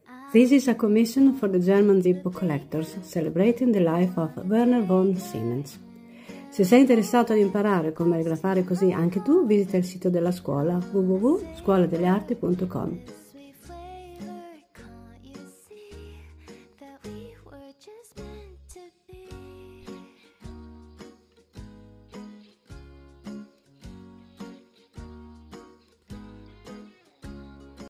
This is a commission for the German Zippo collectors, celebrating the life of Werner von Siemens. Se sei interessato ad imparare come grafare così anche tu, visita il sito della scuola www.scuoladellearti.com.